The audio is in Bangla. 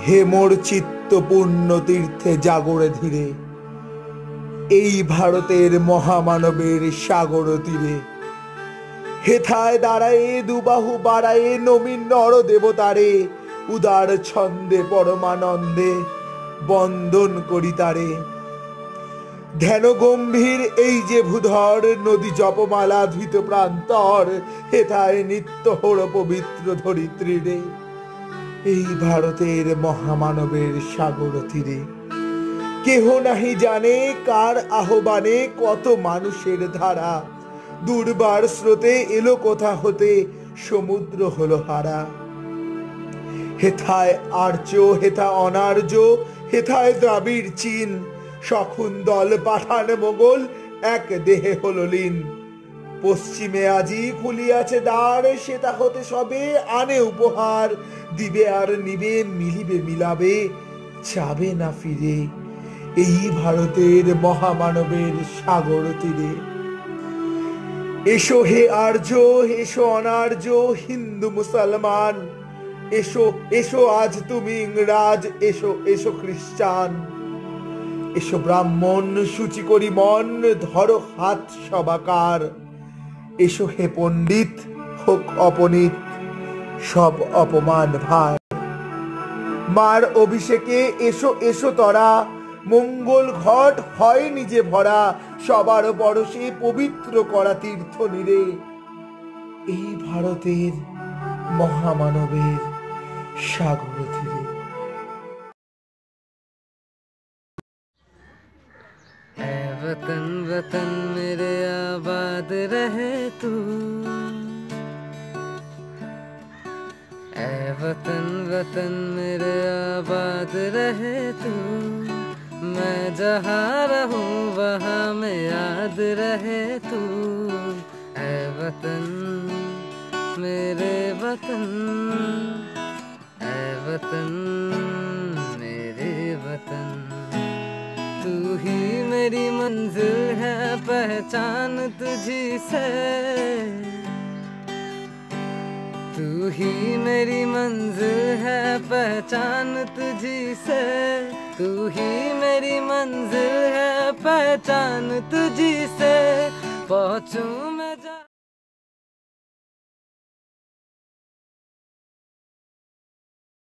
হে মোর চিত্ত পূর্ণ তীর্থে জাগরে ধীরে, এই ভারতের মহামানবের সাগর তীরে। হেথায় দাঁড়ায়ে দুবাহু বাড়ায়ে নবীন নর দেবতারে, উদার ছন্দে পরমানন্দে বন্দন করি তারে। ধ্যান গম্ভীর এই যে ভূধর, নদী জপমালা ধৃত প্রান্তর, হেথায় নিত্য হোর পবিত্র ধরিত্রী রে, এই ভারতের মহামানবের সাগর তীরে। কেহ নাহি জানে কার আহ্বানে কত মানুষের ধারা, দুর্বার স্রোতে এলো কোথা হতে সমুদ্র হলো হারা। হেথায় আর্য, হেথা অনার্য, হেথায় দ্রাবিড় চীন, শকুন্তল পাঠান মোগল এক দেহে হলো লীন। পশ্চিমে আজি খুলিয়াছে দ্বার, সেটা হতে সবে আনে উপহার, দিবে আর নিবে মিলিবে মিলাবে, যাবে না ফিরে, এই ভারতের মহামানবের সাগর তীরে। এসো হে আর্য, এসো অনার্য, হিন্দু মুসলমান, এসো এসো আজ তুমি ইংরাজ, এসো এসো খ্রিস্টান। এসো ব্রাহ্মণ সূচি করি মন, ধরো হাত সবাকার। এসো হে পণ্ডিত, হোক অপনীত সব অপমান ভার। মার অভিষেকে এসো এসো তরা, মঙ্গল ঘট হয় নিজে ভরা, সবার পরশে পবিত্র করা তীর্থ নীরে, এই ভারতের মহামানবের সাগর তীরে। ऐ वतन वतन मेरे आबाद रहे तू, ऐ वतन वतन मेरे आबाद रहे तू, मैं जहाँ रहूँ वहाँ में याद रहे तू। ऐ वतन मेरे वतन, ऐ वतन मेरे वतन, तू ही मेरी मंजिल है पहचान तुझी से, तू ही मेरी मंजिल है पहचान तुझी से, तू ही मेरी मंजिल है पहचान तुझी से, पहुँचूं